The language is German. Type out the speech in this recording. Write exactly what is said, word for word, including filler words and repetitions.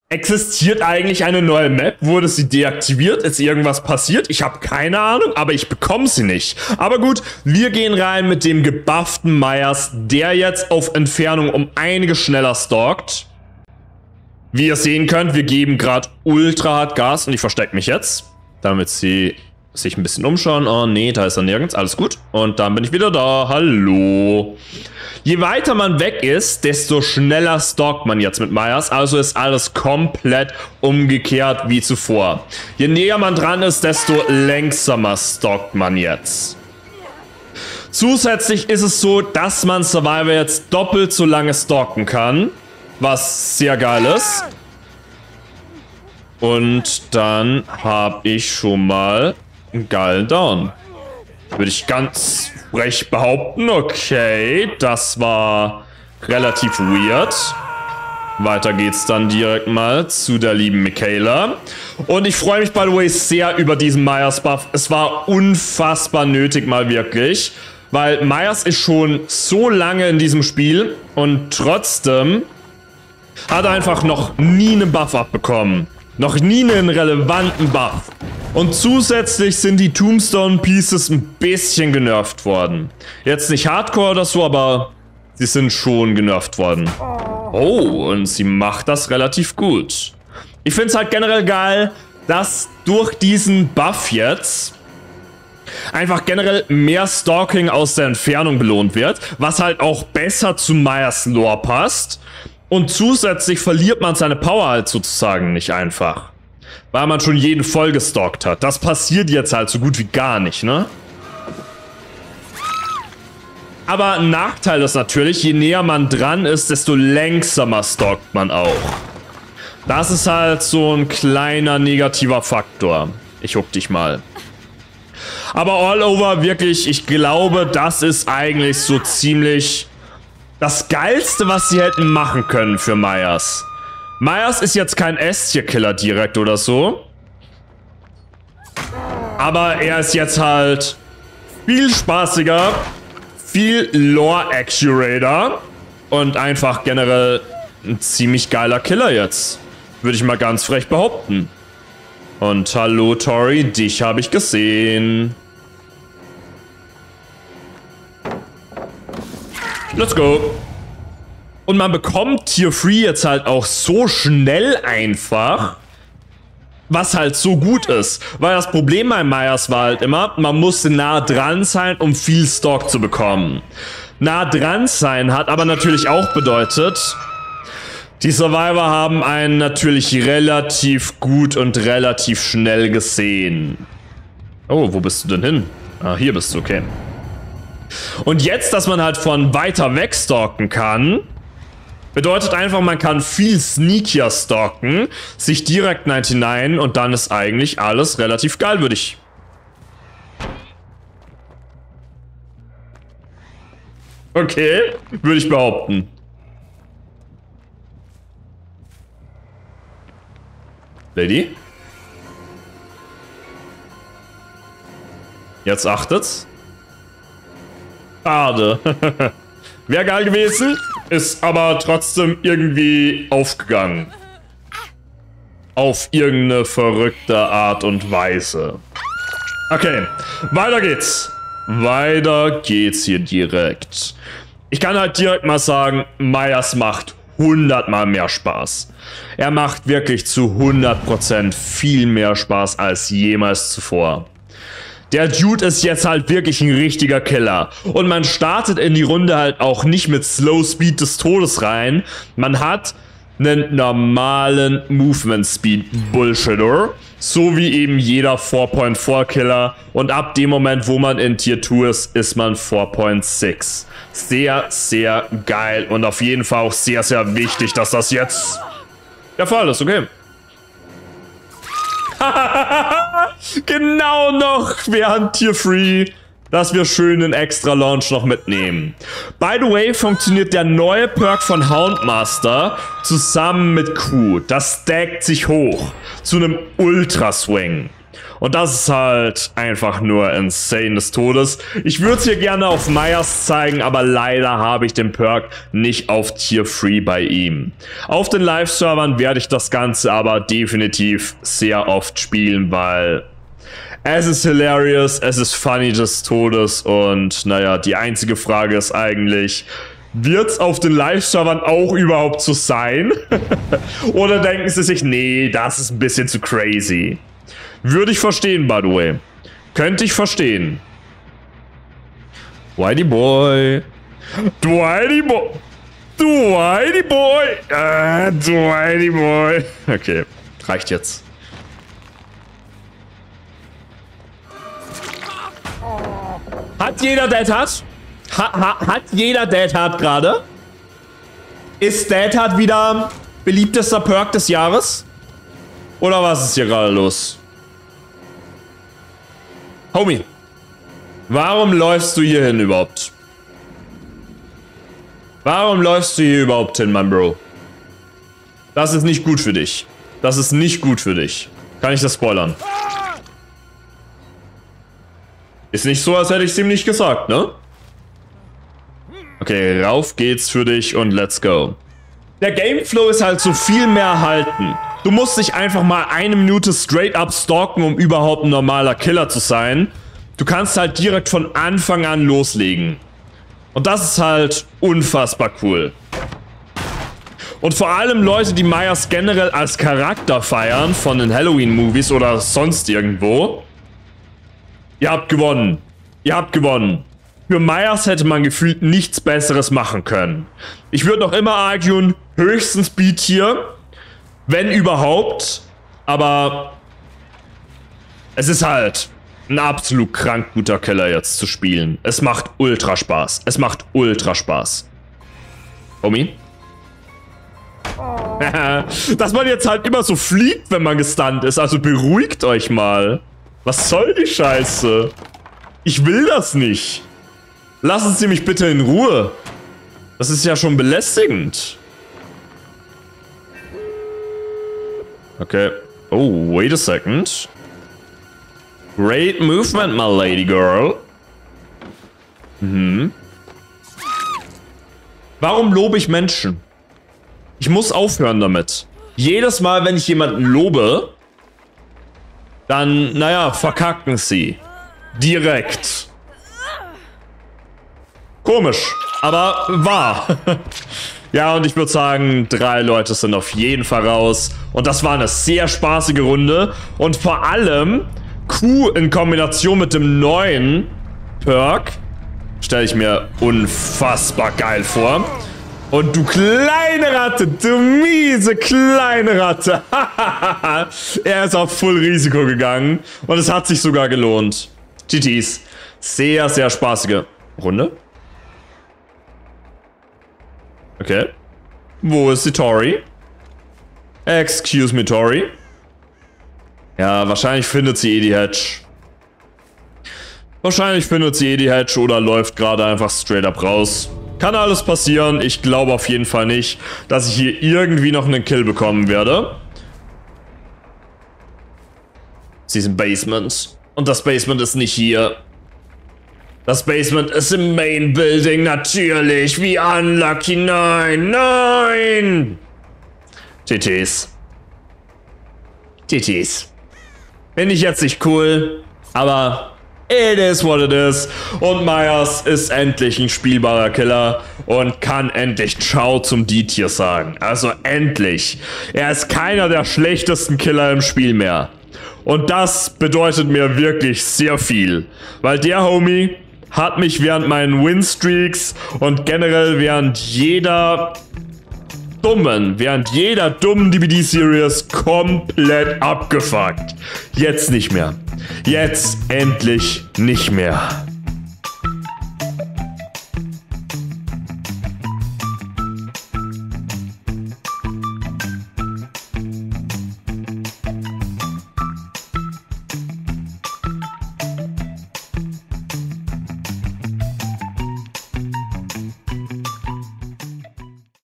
Existiert eigentlich eine neue Map? Wurde sie deaktiviert? Ist irgendwas passiert? Ich habe keine Ahnung, aber ich bekomme sie nicht. Aber gut, wir gehen rein mit dem gebufften Myers, der jetzt auf Entfernung um einiges schneller stalkt. Wie ihr sehen könnt, wir geben gerade ultra hart Gas und ich verstecke mich jetzt, damit sie sich ein bisschen umschauen. Oh nee, da ist er nirgends. Alles gut. Und dann bin ich wieder da. Hallo. Je weiter man weg ist, desto schneller stalkt man jetzt mit Myers. Also ist alles komplett umgekehrt wie zuvor. Je näher man dran ist, desto langsamer stalkt man jetzt. Zusätzlich ist es so, dass man Survivor jetzt doppelt so lange stalken kann. Was sehr geil ist. Und dann habe ich schon mal einen geilen Down. Würde ich ganz frech behaupten. Okay, das war relativ weird. Weiter geht's dann direkt mal zu der lieben Michaela. Und ich freue mich, by the way, sehr über diesen Myers Buff. Es war unfassbar nötig, mal wirklich. Weil Myers ist schon so lange in diesem Spiel und trotzdem hat er einfach noch nie einen Buff abbekommen. Noch nie einen relevanten Buff. Und zusätzlich sind die Tombstone Pieces ein bisschen genervt worden. Jetzt nicht Hardcore oder so, aber sie sind schon genervt worden. Oh, und sie macht das relativ gut. Ich finde es halt generell geil, dass durch diesen Buff jetzt einfach generell mehr Stalking aus der Entfernung belohnt wird, was halt auch besser zu Myers Lore passt. Und zusätzlich verliert man seine Power halt sozusagen nicht einfach. Weil man schon jeden voll gestalkt hat. Das passiert jetzt halt so gut wie gar nicht, ne? Aber ein Nachteil ist natürlich, je näher man dran ist, desto langsamer stalkt man auch. Das ist halt so ein kleiner negativer Faktor. Ich huck dich mal. Aber all over wirklich, ich glaube, das ist eigentlich so ziemlich das Geilste, was sie hätten machen können für Myers. Myers ist jetzt kein S-Tier-Killer direkt oder so. Aber er ist jetzt halt viel spaßiger, viel Lore-Accurator und einfach generell ein ziemlich geiler Killer jetzt. Würde ich mal ganz frech behaupten. Und hallo Tori, dich habe ich gesehen. Let's go. Und man bekommt Tier drei jetzt halt auch so schnell einfach, was halt so gut ist. Weil das Problem bei Myers war halt immer, man musste nah dran sein, um viel Stalk zu bekommen. Nah dran sein hat aber natürlich auch bedeutet, die Survivor haben einen natürlich relativ gut und relativ schnell gesehen. Oh, wo bist du denn hin? Ah, hier bist du, okay. Und jetzt, dass man halt von weiter weg stalken kann, bedeutet einfach, man kann viel sneakier stalken, sich direkt neunundneunzig und dann ist eigentlich alles relativ geil, würde ich. Okay, würde ich behaupten. Lady? Jetzt achtet's. Schade. Wäre geil gewesen, ist aber trotzdem irgendwie aufgegangen. Auf irgendeine verrückte Art und Weise. Okay, weiter geht's. Weiter geht's hier direkt. Ich kann halt direkt mal sagen, Myers macht hundertmal mehr Spaß. Er macht wirklich zu hundert Prozent viel mehr Spaß als jemals zuvor. Der Dude ist jetzt halt wirklich ein richtiger Killer. Und man startet in die Runde halt auch nicht mit Slow Speed des Todes rein. Man hat einen normalen Movement Speed Bullshitter. So wie eben jeder vier Punkt vier Killer. Und ab dem Moment, wo man in Tier zwei ist, ist man vier Punkt sechs. Sehr, sehr geil. Und auf jeden Fall auch sehr, sehr wichtig, dass das jetzt der Fall ist. Okay. Genau noch während Tier drei, dass wir schön einen extra Launch noch mitnehmen. By the way, funktioniert der neue Perk von Houndmaster zusammen mit Q. Das stackt sich hoch zu einem Ultra Swing. Und das ist halt einfach nur insane des Todes. Ich würde es hier gerne auf Myers zeigen, aber leider habe ich den Perk nicht auf Tier drei bei ihm. Auf den Live-Servern werde ich das Ganze aber definitiv sehr oft spielen, weil es ist hilarious, es ist funny des Todes und naja, die einzige Frage ist eigentlich, wird es auf den Live-Servern auch überhaupt so sein? Oder denken sie sich, nee, das ist ein bisschen zu crazy? Würde ich verstehen, by the way. Könnte ich verstehen. Whitey Boy. Whitey Boy. Whitey Boy. Äh, Whitey Boy. Okay, reicht jetzt. Hat jeder Dead Hard? Ha, ha, hat jeder Dead Hard gerade? Ist Dead Hard wieder beliebtester Perk des Jahres? Oder was ist hier gerade los? Homie, warum läufst du hier hin überhaupt? Warum läufst du hier überhaupt hin, mein Bro? Das ist nicht gut für dich. Das ist nicht gut für dich. Kann ich das spoilern? Ist nicht so, als hätte ich es ihm nicht gesagt, ne? Okay, rauf geht's für dich und let's go. Der Gameflow ist halt so viel mehr erhalten. Du musst dich einfach mal eine Minute straight up stalken, um überhaupt ein normaler Killer zu sein. Du kannst halt direkt von Anfang an loslegen. Und das ist halt unfassbar cool. Und vor allem Leute, die Myers generell als Charakter feiern, von den Halloween-Movies oder sonst irgendwo. Ihr habt gewonnen. Ihr habt gewonnen. Für Myers hätte man gefühlt nichts Besseres machen können. Ich würde noch immer arguen, höchstens B-Tier. Wenn überhaupt, aber es ist halt ein absolut krank guter Killer jetzt zu spielen. Es macht ultra Spaß. Es macht ultra Spaß. Homie? Dass man jetzt halt immer so fliegt, wenn man gestunt ist. Also beruhigt euch mal. Was soll die Scheiße? Ich will das nicht. Lassen Sie mich bitte in Ruhe. Das ist ja schon belästigend. Okay. Oh, wait a second. Great movement, my lady girl. Mhm. Warum lobe ich Menschen? Ich muss aufhören damit. Jedes Mal, wenn ich jemanden lobe, dann, naja, verkacken sie. Direkt. Komisch, aber wahr. Ja, und ich würde sagen, drei Leute sind auf jeden Fall raus. Und das war eine sehr spaßige Runde. Und vor allem Q in Kombination mit dem neuen Perk stelle ich mir unfassbar geil vor. Und du kleine Ratte, du miese kleine Ratte. Er ist auf Full Risiko gegangen. Und es hat sich sogar gelohnt. G Gs. Sehr, sehr spaßige Runde. Okay. Wo ist die Tori? Excuse me, Tori. Ja, wahrscheinlich findet sie eh die Hedge. Wahrscheinlich findet sie eh die Hedge oder läuft gerade einfach straight up raus. Kann alles passieren. Ich glaube auf jeden Fall nicht, dass ich hier irgendwie noch einen Kill bekommen werde. Sie ist im Basement. Und das Basement ist nicht hier. Das Basement ist im Main Building, natürlich. Wie unlucky. Nein, nein. T Ts. T Ts. Finde ich jetzt nicht cool, aber it is what it is. Und Myers ist endlich ein spielbarer Killer und kann endlich Ciao zum D-Tier sagen. Also endlich. Er ist keiner der schlechtesten Killer im Spiel mehr. Und das bedeutet mir wirklich sehr viel. Weil der Homie hat mich während meinen Winstreaks und generell während jeder dummen, während jeder dummen D B D-Series komplett abgefuckt. Jetzt nicht mehr. Jetzt endlich nicht mehr.